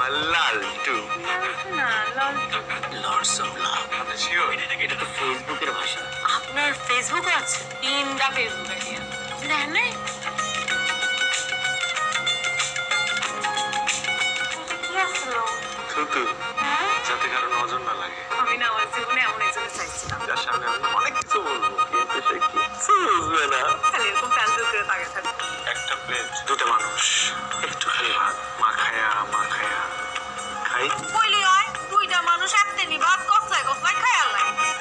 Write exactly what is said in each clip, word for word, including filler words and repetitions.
আমার লালটু। না লালটু Lords of love. আপনি শিওর? এটা তো ফেসবুকের ভাষা। আপনার ফেসবুক আছে? তিনটা ফেসবুক আইডি আছে। দেখেন নাই? কি আসলো? থুতু, যাতে কারো নজর না লাগে। আমি না আমার জীবনে এমন একজনের চাইছিলাম। যার সামনে আমি অনেক কিছু বলবো, কিন্তু সে কিচ্ছু বুঝবে না। খালি এরকম প্যান্ডেল করে তাকে থাকবে। একটা প্লেট, দুটো মানুষ, একটু খালি ভাত, মা খায়া মা খায়া খাই। কইলি হয় দুইটা মানুষ একতে নি ভাত কসলায় কসলায় খায় আল্লাহ।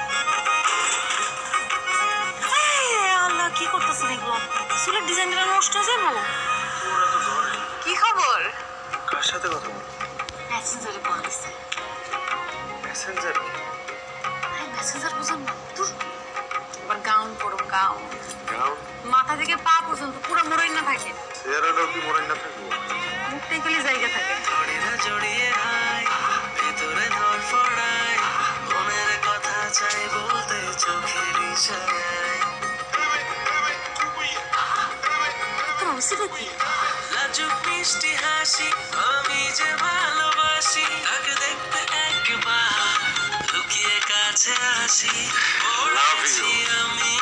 আল্লাহ কি করতেছেন এগুলো? চুলের ডিজাইনটা নষ্ট হয়ে যাবো। ওরা তো ধরে। কি খবর? কার সাথে কথা বল? মেসেঞ্জারে কল দিছে। মেসেঞ্জার? আরে মেসেঞ্জার বুঝুন না। ধুর। আবার গাউন পরো গাউন। গাউন? মাথা থেকে পা পর্যন্ত পুরো মোড়াই না থাকে। চেহারাটাও কি মনে না থাকবো? মুখটাই খালি জায়গা থাকে। ধরিনা জড়িয়ে হাই ভেতরে ধরফড়াই মনের কথা চাই বলতে চোখের ইশারায় তোমার সেটা কি? লাজুক মিষ্টি হাসি আমি যে ভালোবাসি তাকে দেখতে একবার লুকিয়ে কাছে আসি Love you. আমি